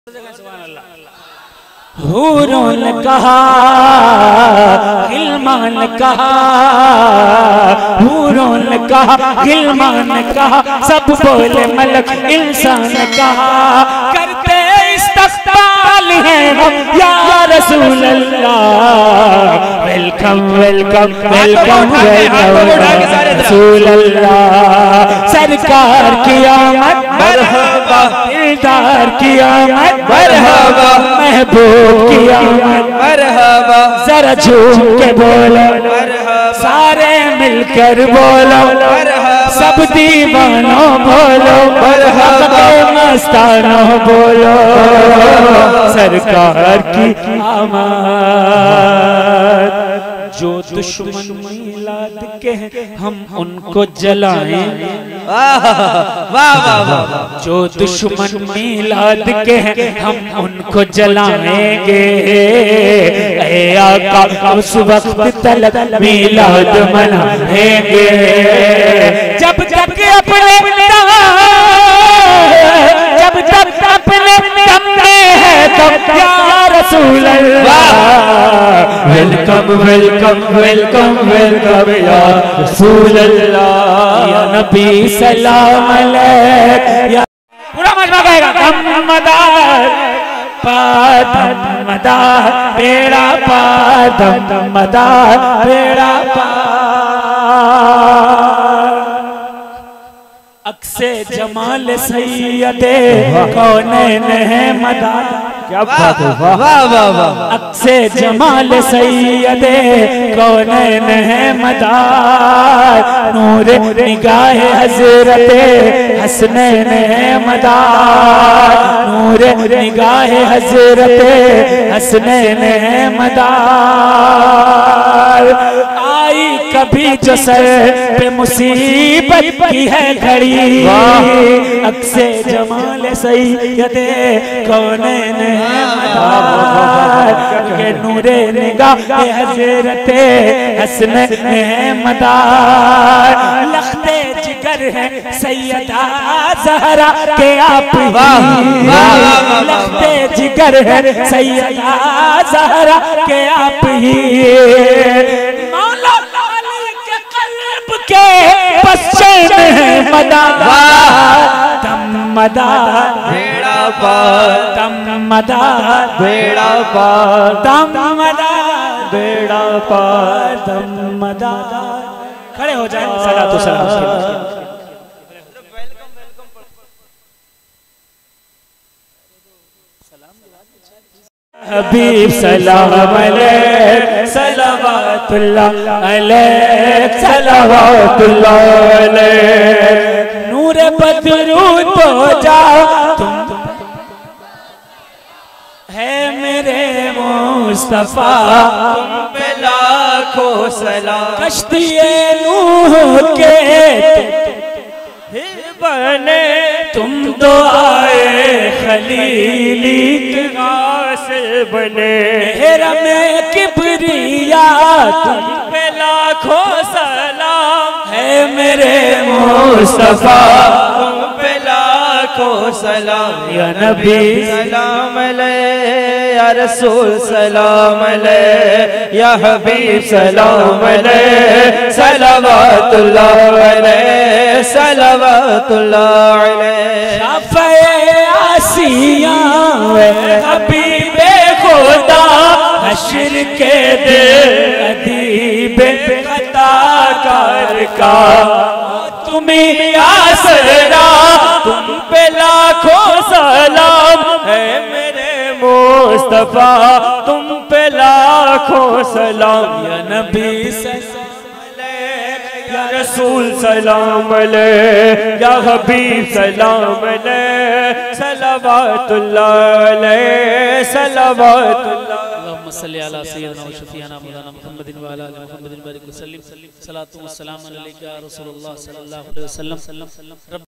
हूरों ने कहा, गिलमान ने कहा, हूरों ने कहा, गिलमान ने कहा, सब बोले मलक इंसान ने कहा, करते इस्तक़बाल हैं हम या रसूल Allah. Welcome welcome welcome welcome रसूल अल्लाह। सरकार की आमद मरहबा, दिलदार की आमद मरहबा, महबूब की आमद मरहबा। जरा झूम के बोलो सारे मिलकर बोलो, सब दीवानों बोलो मरहबा, मस्तानों बोलो सरकार की आमद। जो दुश्मन मिलाद के हम उनको जलाएं, जो दुश्मन मिलाद के हम उनको जलाएंगे। ऐ आका उस वक्त तलक मिलाद मनाएंगे, जब तक अपने जब तक अपने दम में है तब या रसूल Allah. Welcome welcome welcome welcome या रसूल अल्लाह, या नबी सलाम अलैक। पूरा मजमा गाएगा, दमदार दमदार बेड़ा पार, दमदार बेड़ा पार। अक्से जमाल सैयदे कौनैन है मदार। क्या बात है, वाह वाह वाह। अक्से जमाल सैयदे कौनैन है मदार, नूर निगाह हजरते हसनैन है मदार, नूर निगाह हजरते हसनैन है मदार। आई कभी जो सर पे मुसीबत की है घड़ी, अक्से जमाल सैयदे कौनैन है मदार, के नूरे निगाह हजरते हसनैन है मदार। लख्ते जिगर है सैयदा ज़हरा के आप ही, लख्ते जिगर है सैयदा ज़हरा के आप ही। के पश्चिम है मदार, दमदार बेड़ा पार, दमदार बेड़ा पार, दमदार बेड़ा पार, दमदार। खड़े हो जाए, सलातो सलाम। हबीब सलाम अलैक, सलावतुल्लाह अलैक, सलावतुल्लाह अलैक। नूर बदरूद हो जाओ तुम है मेरे मुस्तफा, तुम पे लाखों सलाम। कश्तिए नूह के बने तुम दो आए खलीली से बने, में किबरिया तुम पे लाखों सलाम है मेरे मुस्तफा, तुम पे लाखों सलाम। या नबी सलाम अलैह, या रसूल सलाम अलैह, या हबीब सलाम अलैह, सलावतुल्लाह अलैह, सलावतुल्लाह अलैह। शाफ़ए आसिया हबीबे खुदा, हश्र के दिन अदीबे खता कर का, तुम्हें आसरा तुम पे लाखों सलाम है मेरे मुस्तफा, तुम पे लाखों सलाम। या नबी या रसूल सलाम अलैह, या हबीब सलाम अलैह, सलावतुल्लाह अलैह, सलावतुल्लाह। अल्लाहुम्मा सल्लि अला सय्यिदिना व शफीअना मौलाना मुहम्मदिन व अला आलि मुहम्मदिन व बारिक व सल्लिम। सलातु व सलाम अलैका या रसूलल्लाह सल्लल्लाहु अलैहि वसल्लम।